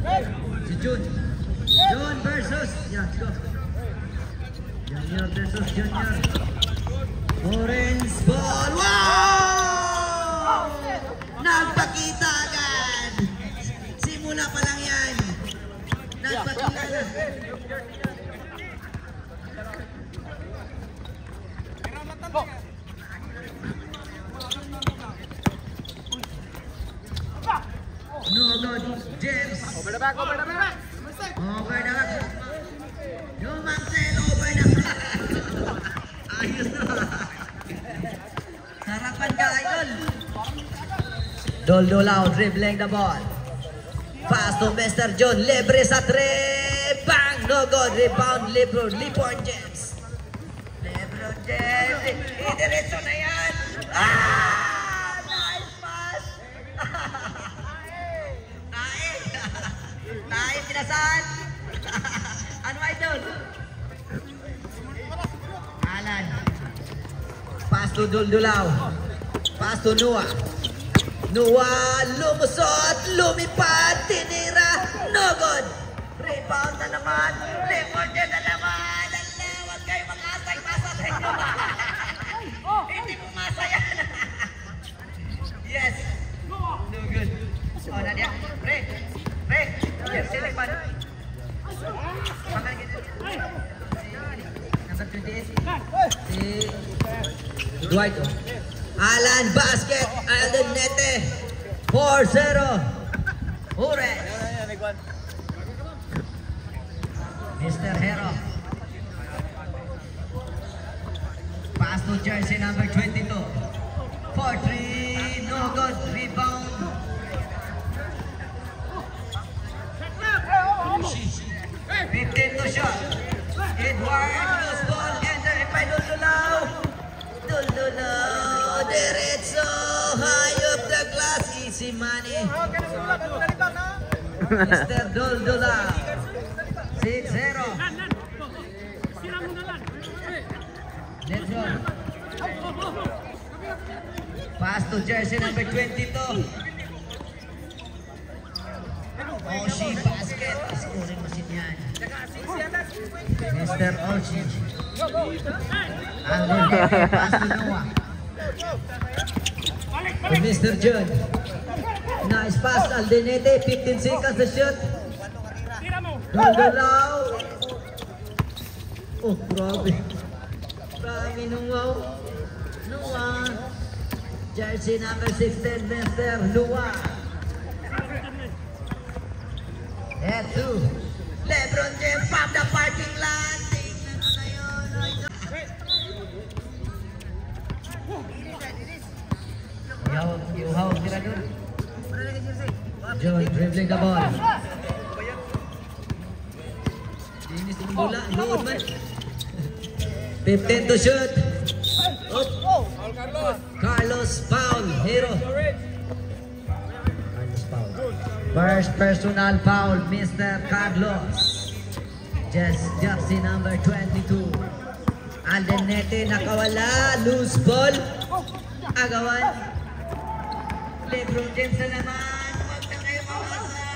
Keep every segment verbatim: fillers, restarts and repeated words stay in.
Si Jun. Jun versus. Yeah, let's go. Junior versus Junior. Orange ball. Wow! Nagpakita agad. Simula pa lang yan. Nagpakilala. No good, James. Over the back, over the back. Over the back. Yung Marcel, over the back. Ayos na. Harapan ka, idol. Doldolao dribbling the ball. Pass to Mister John. Libre sa three. Bang! No good. Rebound. Lebron. Lebron James. Lebron James. Idiretso na yan. Ah! Nice pass. Tayo. Tayo pinasan. Ano idol? Alan. Pass to Doldolao. Pass to Noah. Noah lumusot, lumipad, tinira, no good. Rebound na naman, Lebron James na naman. Ala, huwag kayo makasay, masasay nyo ba? Hindi pumasa yan. Yes. No good. Oh, Nadia. Pre. Pre. Yes, select man. Pangal gitu. Number twenty-eight. Si Dwight. Alan basket. Alden Nete. four zero. Ures. Mister Hero. Pass to jersey number twenty-two. four three. No good. Rebound. fifteen to shot. Edward. Loose ball. Enter by Doldolao. Doldolao. Diretso. High up the glass. Easy money. Mister Doldolao. six zero. Let's go. Pass to jersey number twenty-two. Oshi basket. Scoring machine yan. Mister Oshi. Alden pass to Noah. To Mister John. Nice pass, Aldenete. fifteen seconds to shoot. Doldolao. Oh, grabe. Grabe nung wow. Noah. Jersey number sixteen, Mister Noah. Head to Lebron James from the parking lot. You hawak sila dun. John dribbling the ball. Dinis yung bola. Load man. fifteen to shoot. Up. Carlos foul. Hero. Carlos foul. First personal foul. Mister Carlos. Just jersey number twenty-two. Alden Nete nakawala. Loose ball. Agawan. Lebron James na naman. Huwag na kayo mawasa.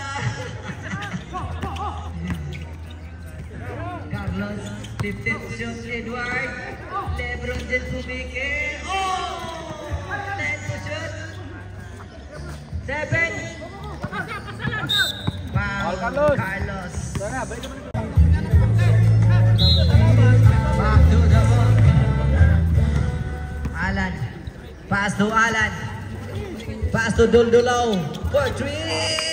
Carlos, fifteen shots, Edward. Lebron James pumike. Oh! ten to shoot. seven. Foul, Carlos. Back to the ball. Alan. Pass to Alan. Pass to Doldolao for three.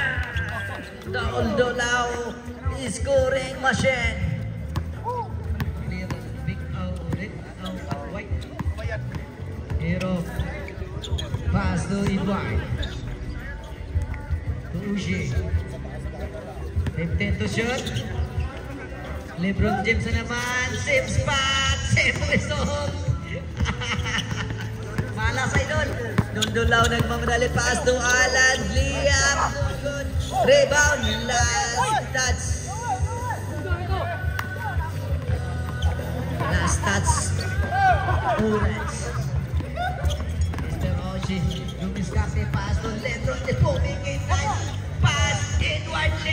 Doldolao is scoring machine. Big out, red out, white. Hero. Pass to Edward. To Uji. fifteen to shoot. Lebron James na naman. Same spot. Same result. Malas idol. Doldolao nagmamadali, pass to Alan. Liam. Good. Rebound. Last touch. Last touch. Orange. Mister Oshi. Lumiskate, pass to Lebron. Just pumingin. Pass. Edward.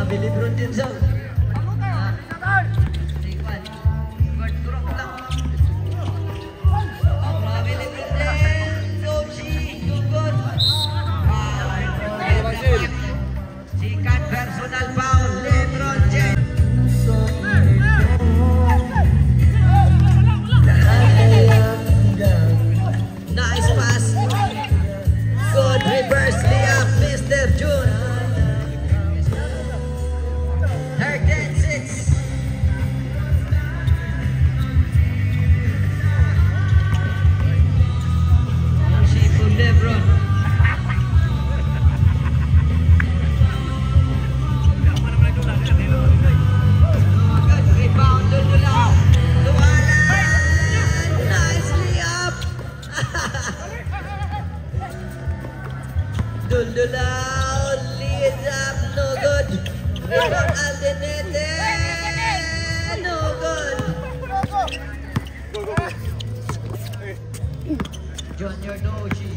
Grabe, Lebron din sa... Ah, Tikwan. Guard, turok lang. Oh, grabe, Lebron din. Logi, Lugod. Wow. Sikat personal foul, Lebron James. Nice pass. Good reverse layup, Mister June. thirteen six. Shape from Lebron. Good rebound, Duldulao. Luwalan. Nice layup. Duldulao leads up, no good. Rebound Aldenete, no good. Junior Nochi.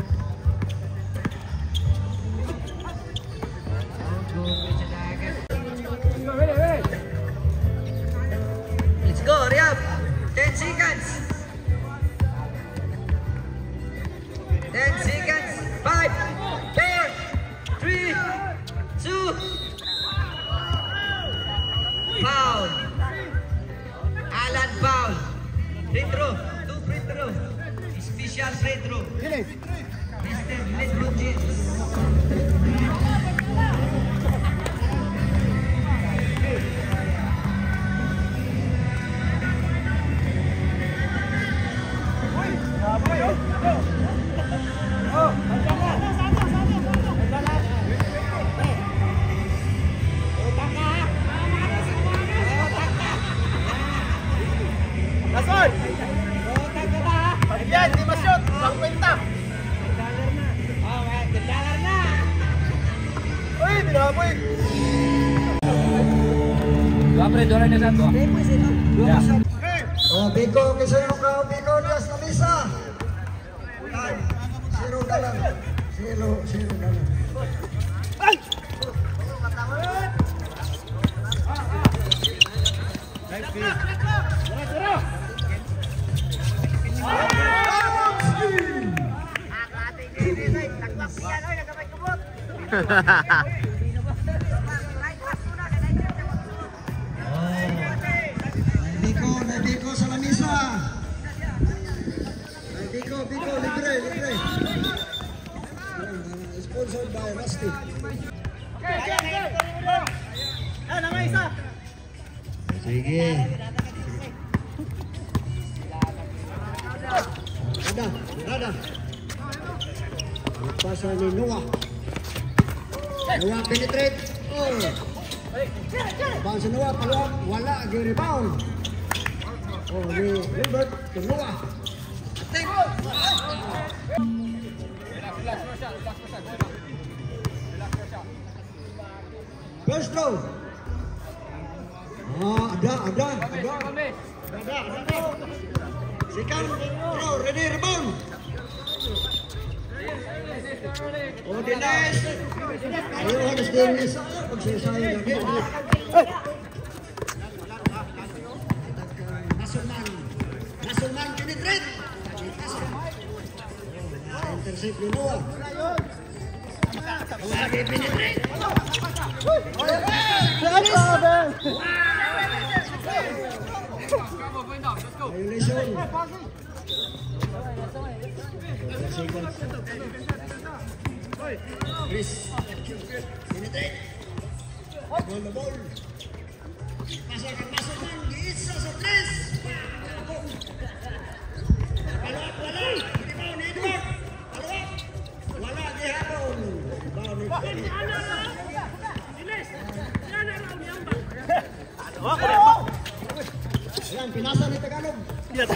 Let's go, hurry up. ten seconds. ten seconds. five, four, three, two. Foul. Alan foul. Free throw. Two free throw. Special free throw. Mister Lebron James. Gasol! Yan, di ma-shoot! Pang-kwenta! Uy, binaboy! Dua pre, dua na sa dua. Oh, Biko, kisa yung kao, Biko, dias na misa! Zero ka lang. Zero, zero ka lang. Ay! Nice game. Biko, may Biko sa lamisa. May Biko, Biko, libre, libre. Sponsored by Rusty. Ah, nama isa. Sige. Ada, ada. Pasa ni Noah. Noah penetrate. Oh. Bang sa Noah, paluwa, wala, rebound. Oh, ni Robert ke Noah. Attack. First throw. Ah, ada, ada, ada. Ada, ada. Second throw, ready, rebound. Oh, Dinesh. Ayaw harus Dinesh. Pagsasayang lagi. Masulman. Masulman penetrate. Intercept ni Noah. Lagi penetrate. Violation. Chris. Penetrate. Ball the ball. Pasok pasok man. Isa sa Chris. Palawak wala. Rebound Edward. Palawak. Wala gihapon. Rebound Edward. Ayan, pinasa ni Tagalog. Yes.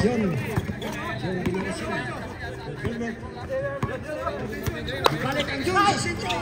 John. John Binarasin. Gilbert. Balik ang John sa sentro.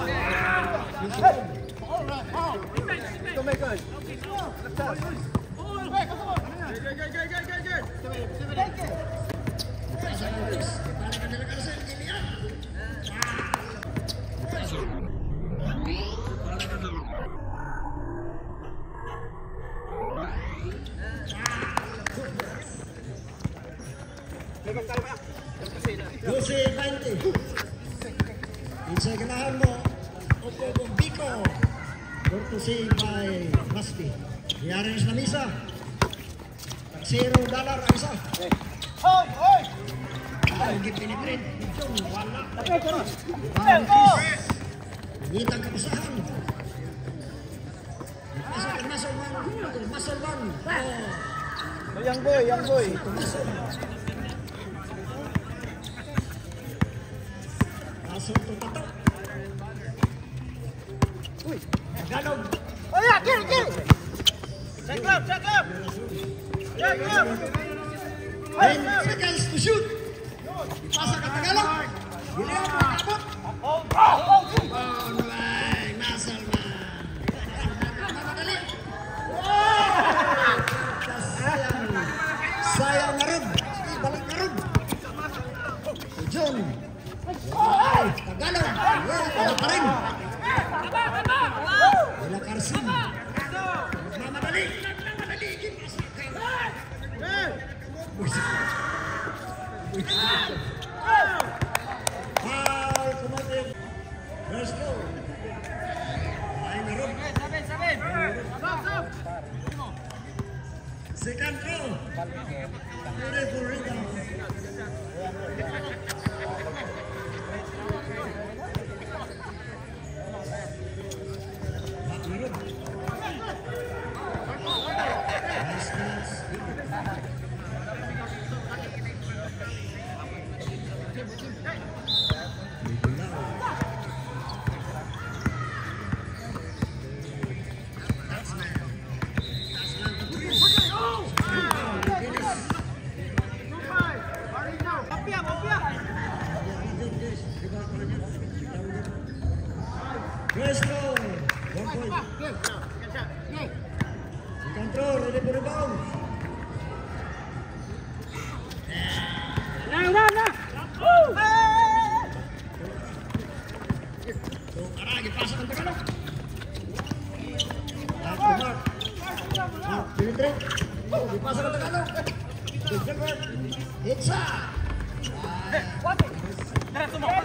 Jose Bante. Isa ganahan mo. Opo Biko. Courtesy by Rusty. Yari sa misa. Zero dollar ang isa. Hoy, hoy. Ay, gipiniprint. Wala. Parang Chris. Ngitang kapusahan. Pasok ang muscle man. Muscle man. Oh. Young boy, young boy. Pasok to tato. Uy, Tagalog. Oh yeah, kill, kill. Check up, check up. Check up. ten seconds to shoot. Pasok ang Tagalog. Gilihan mo kabot. Oh, oh, oh. Online, muscle man. Madali. Sayang. Sayang na rin. Sige, balik na rin. John. Ay, Tagalog. Wala pa rin. Wala Carson. Nagmamadali. Nagmamadali. Foul, kumatin. Let's go. Ay, na rin. Second throw. Beautiful rebound. Let's go. One point. Second throw, ready for rebound. Now, now, now. So, arah, ipasok ang Tagalog. At Mark. Mark, penetrate. Oh, ipasok ang Tagalog. Gilbert. It's a. What? That's the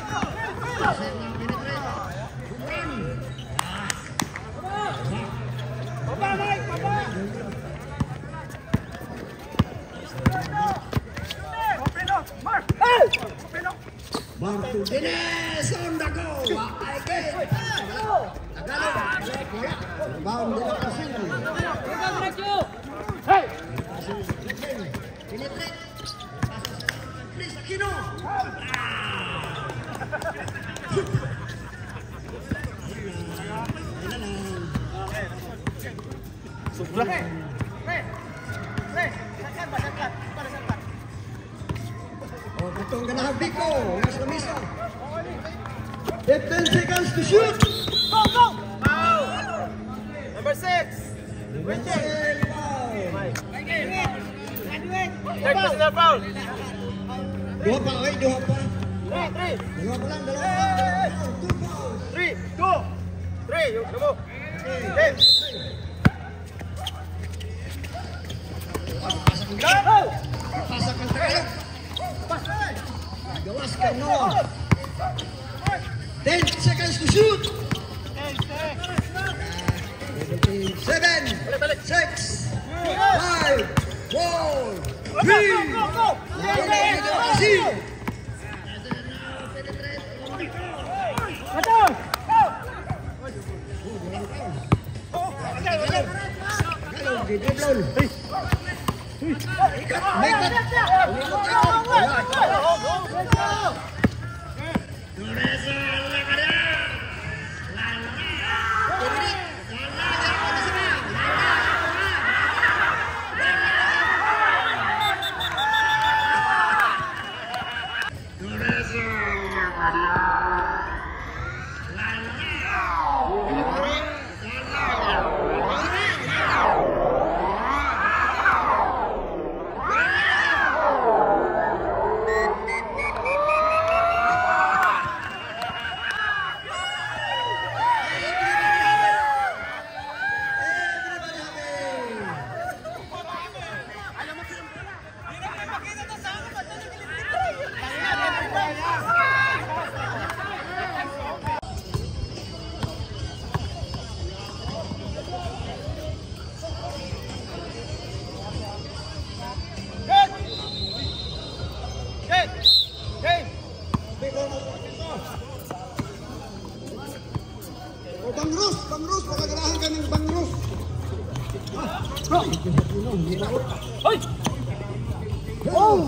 Martinez on the go. Again. Tagalog. Rebound de la Casino. Hey! Penetrate. Chris Aquino. Oh, itong ganahan Biko. Nasa misa. fifteen seconds to shoot. Go, go! Foul! Number six! Richard. Third personal foul! Dua pa, oy, dua pa. Three, three! Dalawa pa lang, dalawa pa lang. Two fouls. Three, two! Three! Yung mo! Hey! Go! Pasak ang Tagalog. Gawas kay Noah. ten seconds to shoot. seven, six, five, four, three, Go, go! Atong! Go! O, Bang Ros, Bang Ros, pakagalahan ka ng Bang Ros. Hoy! Oh!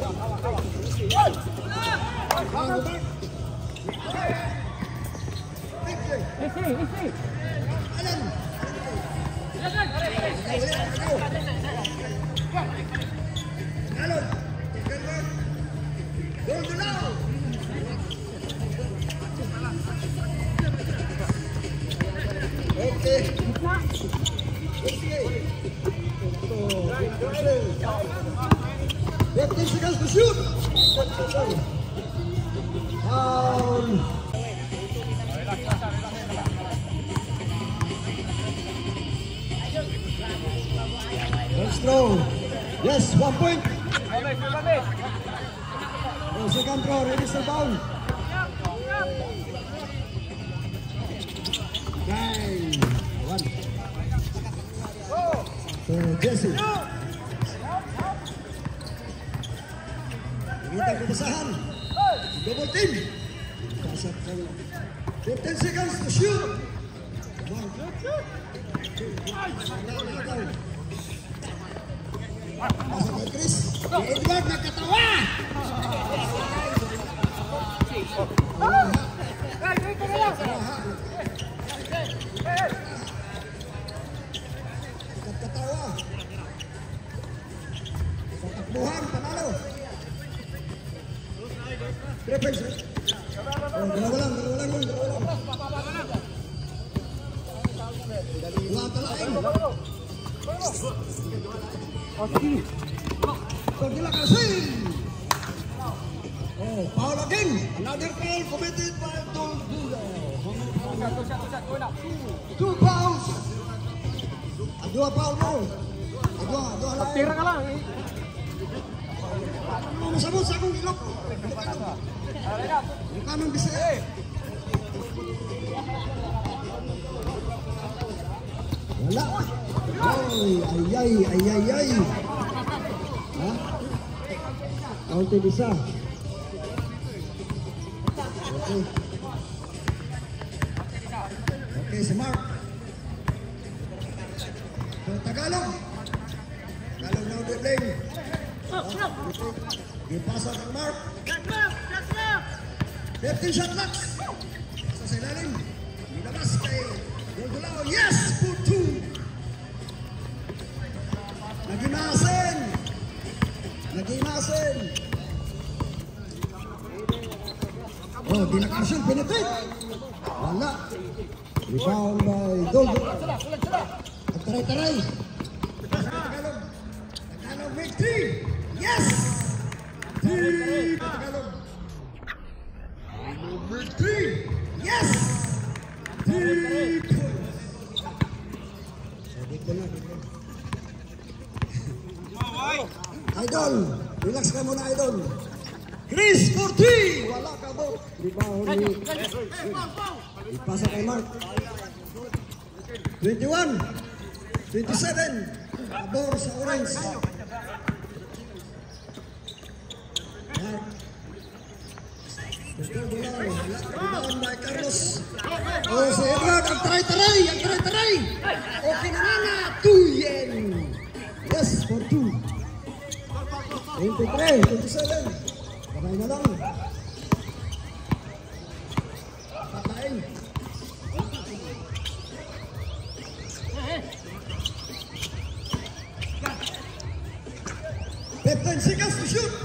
Bang Robert. Isi, isi. Alan. Silakan. Alon. Gol Dulao. Okay. fifteen seconds to shoot. Foul. Let's throw. Yes, one point. Oh, second throw, ready to bound. Nine. One. So, Jesse. Kita kebesaran. Double team. Pasok ka. fifteen seconds to shoot. One. Pasok kay Chris. Edward nagkatawa. Nagkatawa. Sa takbuhan, panalo. Triple shot. Oh, dalawa lang, dalawa lang, dalawa lang. Dalawa talain. Pagila Kasim. Oh, foul again. Another foul committed by Doldulo. Two fouls. Dua foul mo. Dua, dua lang. Tira ka lang. Ano masabot sa akong ilok? Kanang bisa. Wala. Ay, ay, ay, ay, ay. Ha? Kaunti bisa. Okay. Okay, si Mark. So, Tagalog. Tagalog na ulit lane. Ipasa kang Mark. fifteen shot locks. Sa sa ilalim. Nilabas kay Doldulo. Yes! For two. Nagimasin. Nagimasin. Oh, di nakarasyon. Penetrate. Wala. Rebound by Doldulo. At taray-taray. Tagalog. Tagalog make three. Yes! Three. Tagalog. Make three. Yes! Three points. So, dito na, dito na. Idol, relax ka muna, Idol. Chris for three. Wala ka mo. Rebound ni. Ipasa kay Mark. twenty-one. twenty-seven. Abor sa orange. Mark. Rebound by Carlos. Oh, si Edward. Ang taray-taray. Ang taray-taray. Okay na nga. Two yen. Yes, for two. twenty-three, twenty-seven. Kamay na lang. Patayin. fifteen seconds to shoot.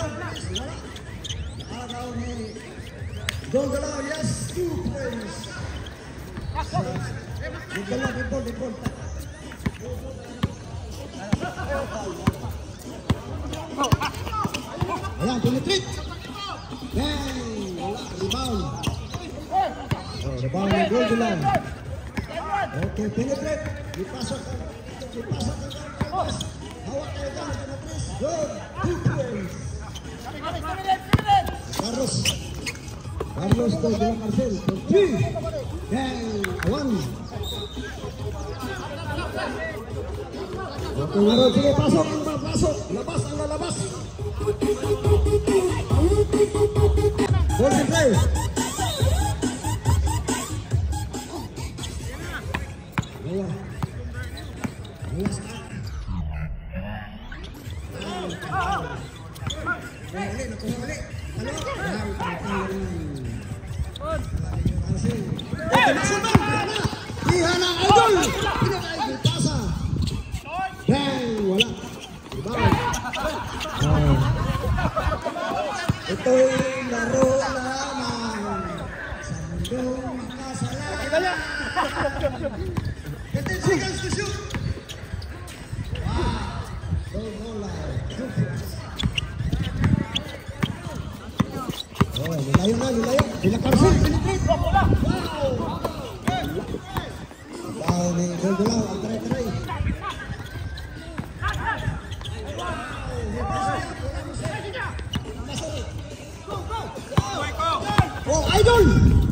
Nakagaw ni Doldulo. Yes, two points. Doldulo, dipol, dipol. Ayan, penetrate. Bang! Wala, rebound. Oh, rebound ng Doldulo. Okay, penetrate. Ipasok. Ipasok ng Carlos. Hawak kayo dyan. Penetrate. Good. Two points. Carlos. Carlos Doldulo Marcel. Three. Bang! One. Okay, meron. Sige, pasok ang pasok. Labas ang lalabas. Golden play. Dua. Dua setengah. Balik, nakuha balik. Halo? Yang tatang. Kasih. Oke, masuk bang. Dihana Idol. Tidak Idol pasa. Bang, wala. Bang. Oh. Ito'y laro lamang. Sandong makasalan. fifteen seconds to shoot. Wow. Go, go, live. Oh, nilayo na, nilayo. Pinakarsin, pinitrip. Wow. Wow, ni Goldulaw, ang taray-taray. Oh, Idol!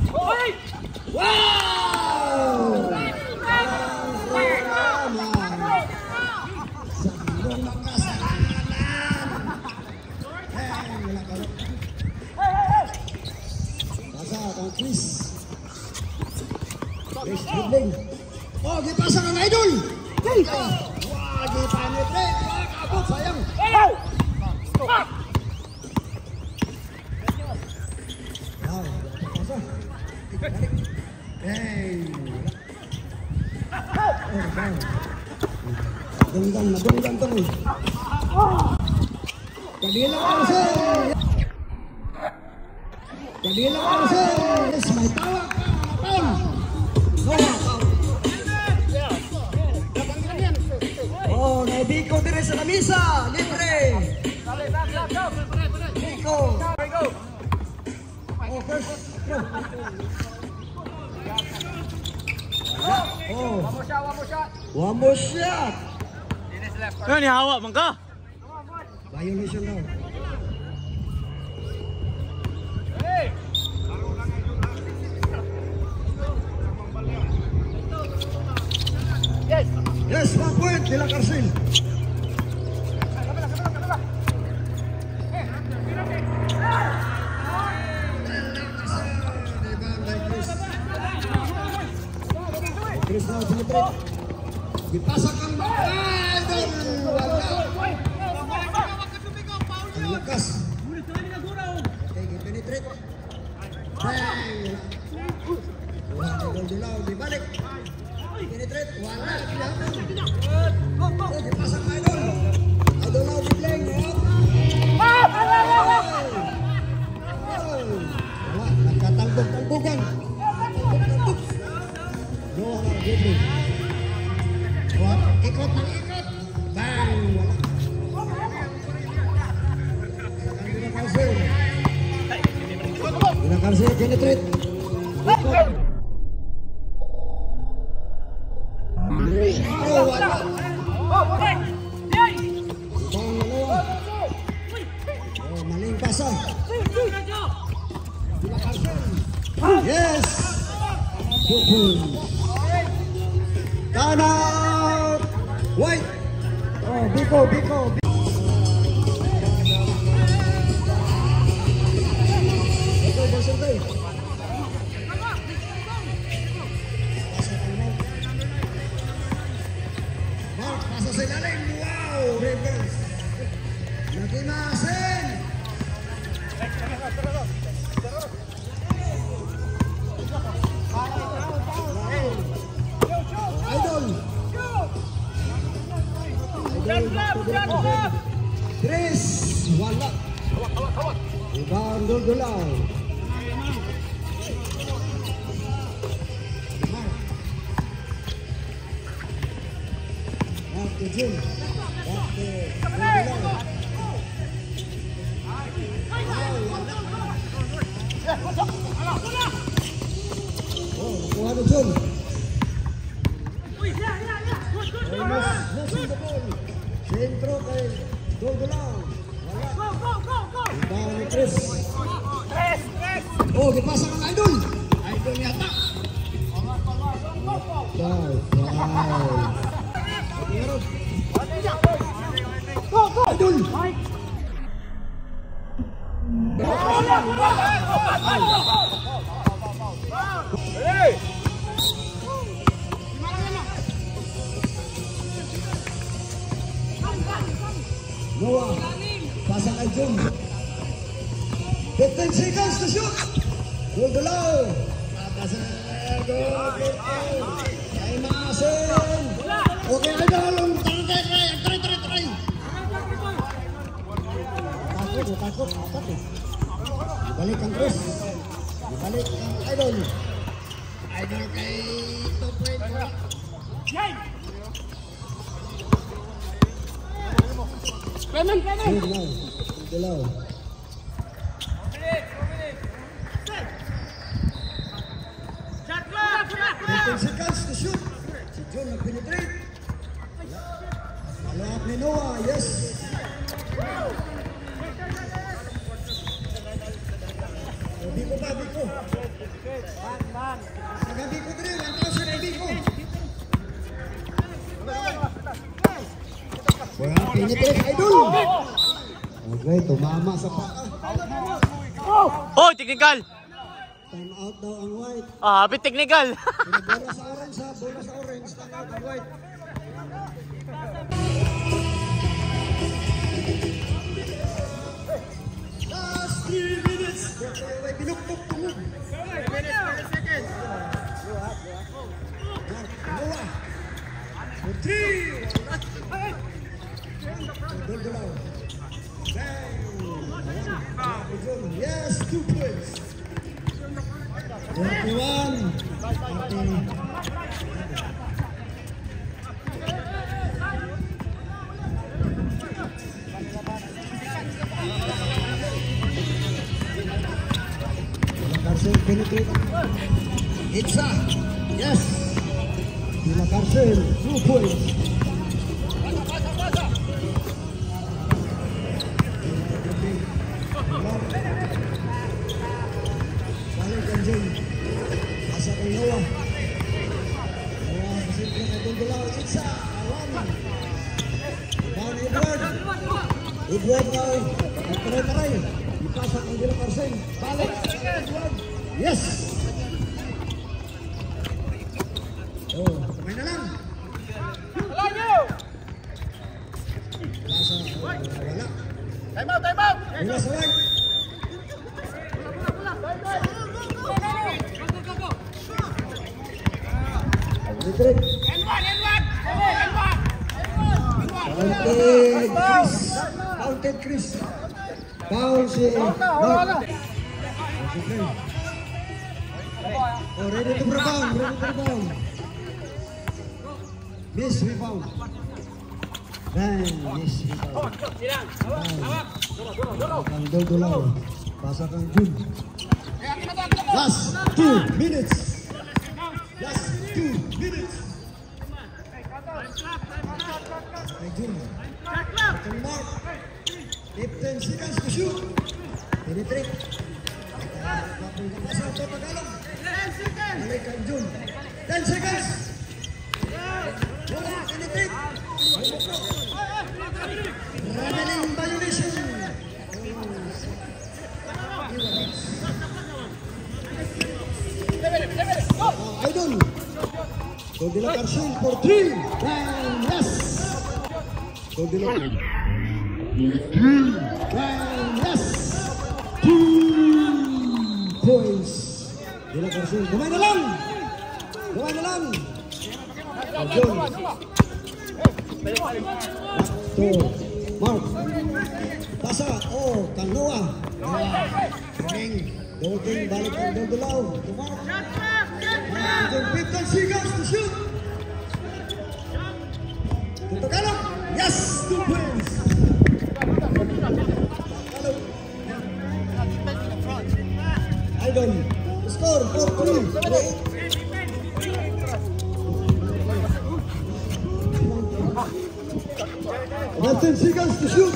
Wow! Sandong makasalanan. Hey, wala ka rin. Pasa kang Chris. Chris dribbling. Oh, gipasa kang Idol! Wow, gipanetrate. Wala kabot, sayang. Wow, pasa. Balik. Hey. Oh, bang. Dunggan, madunggan to. Kadila ka sir. Kadila ka sir. Yes, may tawa ka. Pang. Oh, naibiko dire sa lamisa. Libre. Biko. Oh, first. Oh. One more shot, one more shot. One more shot. Ano ni hawak man ka? Violation daw. Hey. Yes. Yes, one point. De La Carcel. Chris now penetrate. Dipasok ang Idol. Wala. Ang lakas. Okay, penetrate. Hey. Wala ni Goldulaw. Dibalik. Penetrate. Wala. Okay, dipasok ang Idol. Idol now di-playing. Wala. Nagkatalbog-talbogan. Talbog-talbog. Go on, Gabriel. What? Ikot ng ikot. Bang! Wala. De La Carcel. De La Carcel, penetrate. Ikot. Oh, wala. Bang, dalawa. Oh, maling pasa. De La Carcel. Yes! Boom! Kanan! White! Oh, Biko, Biko! Sentay, sentay! Mark, pasa sa ilalim! Wow! Reverse! Nakimasin! Idol! Idol! Chris! Wala! Ibang Goldulaw! Mark! Mark to Jim! Mark to Goldulaw! Oh, nakuha na Jim! Sentro kay Goldulaw. Wala. Go, go, go, go. Ibang ni Chris. Chris, Chris. Oh, gipasa kang Idol. Idol yata. Wow, wow. Go, go. Idol. Hey. Jun. fifteen seconds to shoot. Goal below. Atasan. Goal. Ay Masin. Okay, idol. Try, try, try, try, try. Takot, takot, takot. Balik ang Chris. Balik ang idol. Idol kay top right. Kanan, kanan. Dilaw. Dilaw. fifteen seconds to shoot. Si Jun nag-penetrate. Follow-up ni Noah. Yes. O, Biko pa, Biko. Saga Biko din. Ang tao sa Biko. Wala, penetrate, idol. Okay, tumama sa paa. Oh, technical. Time out daw ang white. Ah, happy technical. Bola sa orange ha, bola sa orange. Time out ang white. Last three minutes. May binukbuk tumog. Noah. For three. Gol golaw. Bang. Yes, two points. forty-one. Carcel penetrate. Itza. Yes. Dila Carcel. Two points. Balik ang Jun. Pasa kay Noah. Noah, pasimple na Dundulaw. Itza. Awan. Down Edward. Edward now. Nagtaray-taray. Ipasa kay Dila Carcel. Balik. Edward. Yes. Oh, kamay na lang. Pasa. Wala. Time out, time out. Wala sa right. Retreat. Counted Chris. Counted Chris. Foul si Mark. Oh, ready to rebound. Ready to rebound. Miss rebound. Bang. Miss rebound. Ang Dodolaw. Pasa kang Jun. Last two minutes. Last two minutes. Ay Jun. Itong Mark. fifteen seconds to shoot. Penetrate. Pasa ito Tagalog. Balik kang Jun. ten seconds. Wala. Penetrate. Traveling violation. Oh, idol. Dila Carcel for three. And yes. Dila. And yes. Two points. Dila Carcel. Gumay na lang. Gumay na lang. Idol. To Mark. Pasa. Oh, kang Noah. King. Dolking balik ang Dodolaw. To Mark. And fifteen seconds to shoot. To Tagalog. Yes, two points. Tagalog. Idol. Score four three. fifteen seconds to shoot.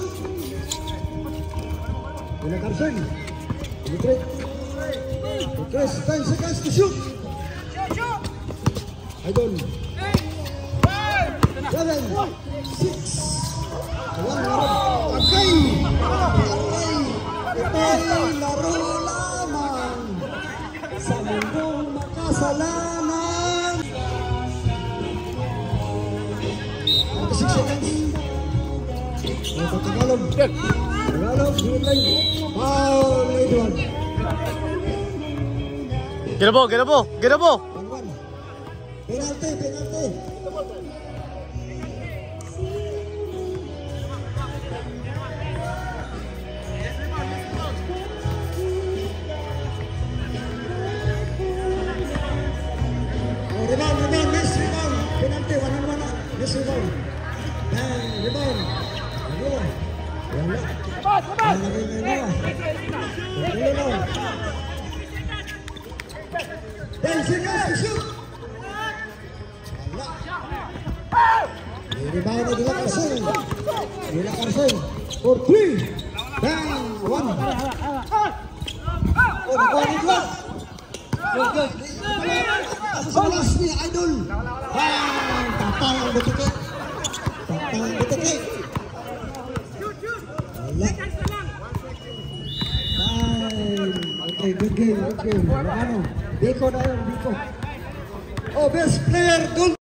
Dila Carcel. Penetrate. Chris, ten seconds to shoot. Idol. Seven. Six. One. Agay. Agay. Ito'y laro lamang sa mundong makasalanan. Six seconds. Ito Tagalog. Tagalog. Foul Edward. Get the ball, get the ball, get the ball. Penalty, penalty. Oh, rebound, rebound, miss, rebound. Penalty, one on one. Miss rebound. Dan, rebound. Dua. Wala. Wala lagi dua. Dua. Dan sekarang shoot. Rebound na Dila Carson. Dila Carson for three. Bang! One. Oh, nakuha ni Dila. Good, good. Tapos ang last ni Idol. Bang! Tatang ang butike. Tatang ang butike. Wala. Bang! Okay, good game, good game. Ano? Biko na yun, Biko. Oh, best player, Dul.